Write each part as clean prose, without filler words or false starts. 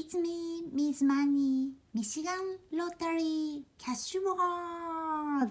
It's me, Miss Money, Michigan Lottery Cash Award.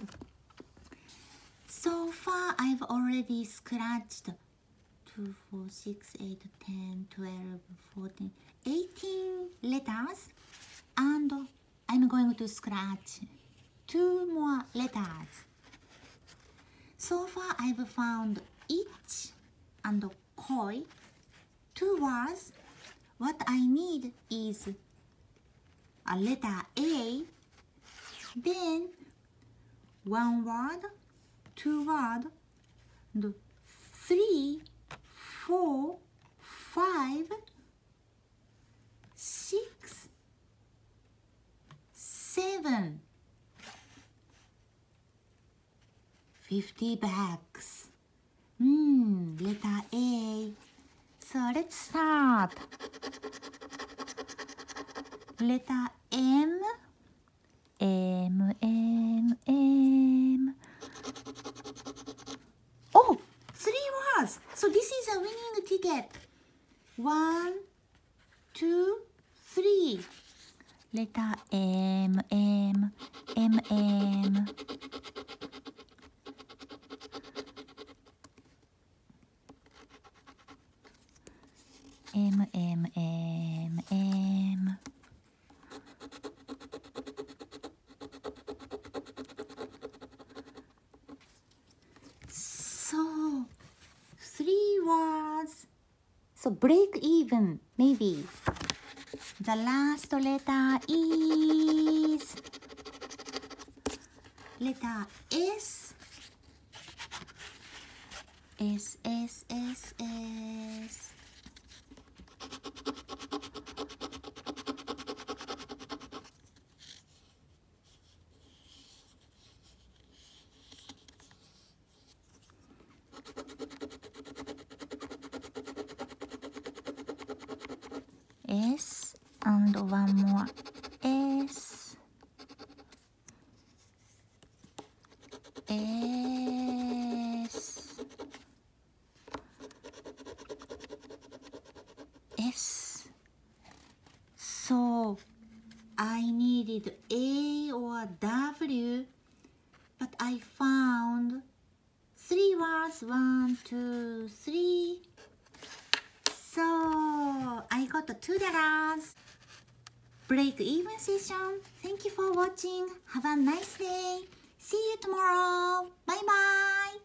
So far, I've already scratched 2, 4, 6, 8, 10, 12, 14, 18 letters, and I'm going to scratch 2 more letters. So far, I've found ich and koi, 2 words. What I need is a letter A, then 1 word, 2 word, and 3, 4, 5, 6, 7, 50 bags. Letter A. So let's start. Letter M. M, M, M. Oh, 3 words. So this is a winning ticket. 1, 2, 3. Letter M, M, M, M. M, M, M, M. So, 3 words. So, break even, maybe. The last letter is letter S. S, S, S, S. S and 1 more S. S. S. So I needed A or W, but I found 3 words. 1, 2, 3. So I got $2. Break even session. Thank you for watching. Have a nice day. See you tomorrow. Bye bye.